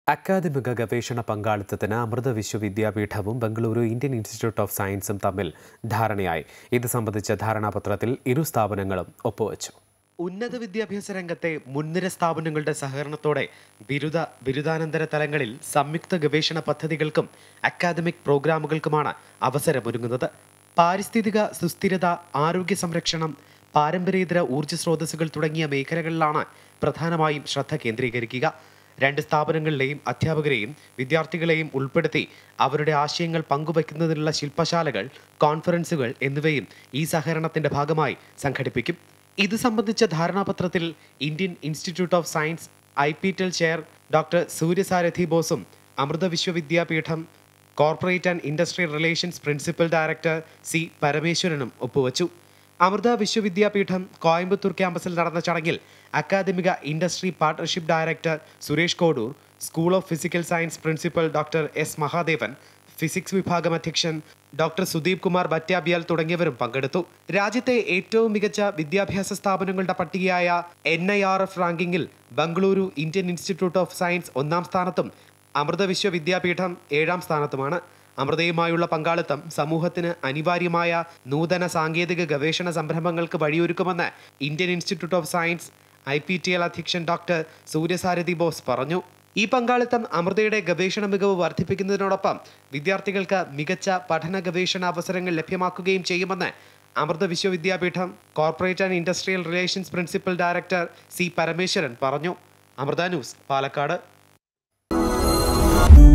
അക്കാദമിക ഗവേഷണ പങ്കാളിത്തത്തിന് അമൃത വിശ്വവിദ്യാപീഠവും ബംഗളൂരു ഇന്ത്യൻ ഇൻസ്റ്റിറ്റ്യൂട്ട് ഓഫ് സയൻസും തമ്മിൽ ധാരണയായി. ഇത് സംബന്ധിച്ച ധാരണാപത്രത്തിൽ ഇരു സ്ഥാപനങ്ങളും ഒപ്പുവച്ചു. ഉന്നത വിദ്യാഭ്യാസ രംഗത്തെ മുൻനിര സ്ഥാപനങ്ങളുടെ സഹകരണത്തോടെ ബിരുദാനന്തര തലങ്ങളിൽ സംയുക്ത ഗവേഷണ പദ്ധതികൾക്കും അക്കാദമിക് പ്രോഗ്രാമുകൾക്കുമാണ് അവസരമൊരുങ്ങുന്നത്. പാരിസ്ഥിതിക സുസ്ഥിരത, ആരോഗ്യ സംരക്ഷണം, പാരമ്പര്യേതര ഊർജ്ജ സ്രോതസ്സുകൾ തുടങ്ങിയ മേഖലകളിലാണ് പ്രധാനമായും ശ്രദ്ധ കേന്ദ്രീകരിക്കുക. രണ്ട് സ്ഥാപനങ്ങളിലെയും അധ്യാപകരെയും വിദ്യാർത്ഥികളെയും ഉൾപ്പെടുത്തി അവരുടെ ആശയങ്ങൾ പങ്കുവയ്ക്കുന്നതിനുള്ള ശില്പശാലകൾ, കോൺഫറൻസുകൾ എന്നിവയും ഈ സഹകരണത്തിന്റെ ഭാഗമായി സംഘടിപ്പിക്കും. ഇത് സംബന്ധിച്ച ധാരണാപത്രത്തിൽ Indian Institute of Science IPTEL chair doctor Suryasarathi ബോസും Amrita Vishwavidyapeetham corporate and industrial relations principal director C. പരമേശ്വരനും ഒപ്പുവച്ചു. അമൃത വിശ്വവിദ്യാപീഠം കോയമ്പത്തൂർ ക്യാമ്പസിൽ നടന്ന ചടങ്ങിൽ അക്കാദമിക industry partnership director Suresh Kodoor, school of physical science principal doctor S. Mahadevan, physics വിഭാഗം അധ്യക്ഷൻ ഡോക്ടർ സുദീപ് കുമാർ ഭറ്റാബിയാൽ തുടങ്ങിയവരും പങ്കെടുത്തു. രാജ്യത്തെ ഏറ്റവും മികച്ച വിദ്യാഭ്യാസ സ്ഥാപനങ്ങളുടെ പട്ടികയായ NIRF റാങ്കിങ്ങിൽ Bengaluru Indian Institute of Science 1-ാം സ്ഥാനത്തും അമൃത വിശ്വവിദ്യാപീഠം 7-ാം സ്ഥാനത്തുമാണ്. അമൃതയുമായുള്ള പങ്കാളിത്തം സമൂഹത്തിന് അനിവാര്യമായ നൂതന സാങ്കേതിക ഗവേഷണ സംരംഭങ്ങൾക്ക് വഴിയൊരുക്കുമെന്ന് Indian Institute of Science IPTEL അധ്യക്ഷൻ ഡോക്ടർ സൂര്യസാരഥി ബോസ് പറഞ്ഞു. ഈ പങ്കാളിത്തം അമൃതയുടെ ഗവേഷണ മികവ് വർദ്ധിപ്പിക്കുന്നതിനോടൊപ്പം വിദ്യാർത്ഥികൾക്ക് മികച്ച പഠന ഗവേഷണ അവസരങ്ങൾ ലഭ്യമാക്കുകയും ചെയ്യുമെന്ന് Amrita Vishwavidyapeetham corporate and industrial relations principal director C. Parameswaran പറഞ്ഞു. അമൃത ന്യൂസ്, പാലക്കാട്.